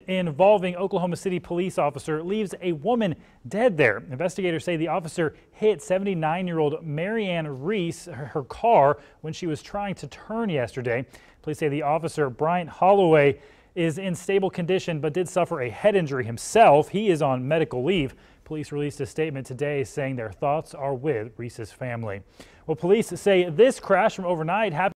Involving Oklahoma City police officer leaves a woman dead there. Investigators say the officer hit 79-year-old Marianne Reese, her car, when she was trying to turn yesterday. Police say the officer, Bryant Holloway, is in stable condition but did suffer a head injury himself. He is on medical leave. Police released a statement today saying their thoughts are with Reese's family. Well, police say this crash from overnight happened